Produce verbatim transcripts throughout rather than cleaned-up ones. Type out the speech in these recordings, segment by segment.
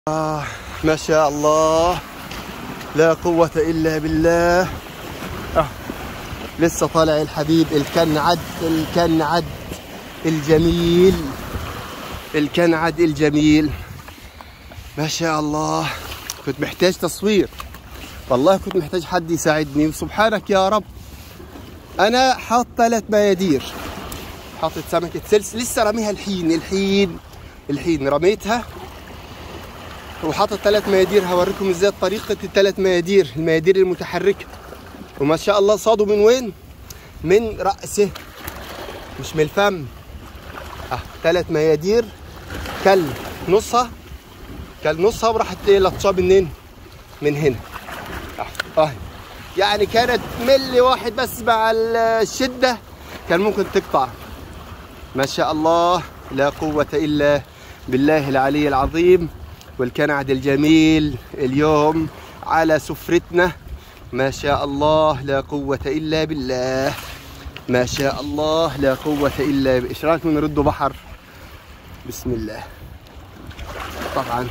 آه ما شاء الله، لا قوة إلا بالله. آه لسه طالع الحبيب الكنعد الكنعد الجميل الكنعد الجميل ما شاء الله. كنت محتاج تصوير والله، كنت محتاج حد يساعدني، وسبحانك يا رب أنا حاط ثلاث ميادير، حاطط سمكة سلس لسه رميها الحين الحين الحين رميتها، وحاطط ثلاث ميادير. هوريكم ازاي طريقة الثلاث ميادير، الميادير المتحركة. وما شاء الله صادوا من وين؟ من رأسه مش من الفم. اه ثلاث ميادير، كل نصها كل نصها وراحت لطشاه منين؟ من هنا. اه اه يعني كانت ملي واحد بس مع الشدة كان ممكن تقطع. ما شاء الله، لا قوة إلا بالله العلي العظيم. والكنعد الجميل اليوم على سفرتنا. ما شاء الله، لا قوة إلا بالله. ما شاء الله، لا قوة إلا بالله. إيش رأيكم نرده بحر؟ بسم الله. طبعا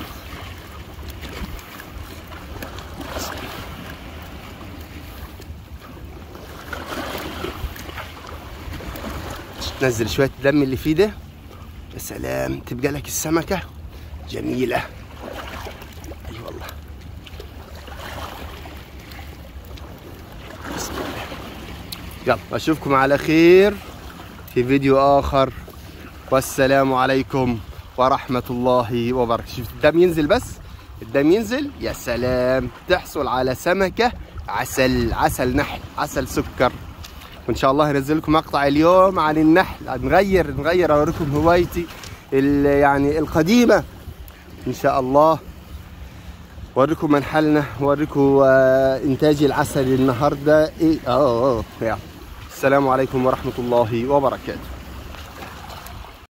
تنزل شوية الدم اللي فيه ده، يا سلام، تبقى لك السمكة جميلة. اي أيوة والله. بسم الله. يلا اشوفكم على خير في فيديو اخر، والسلام عليكم ورحمة الله وبركاته. شفت الدم ينزل، بس الدم ينزل، يا سلام، تحصل على سمكة عسل عسل نحل عسل سكر. وان شاء الله هنزل لكم مقطع اليوم عن النحل، نغير نغير اوريكم هوايتي يعني القديمة ان شاء الله، اوريكم منحلنا، اوريكم انتاج العسل النهارده. ايه اه اه السلام عليكم ورحمة الله وبركاته.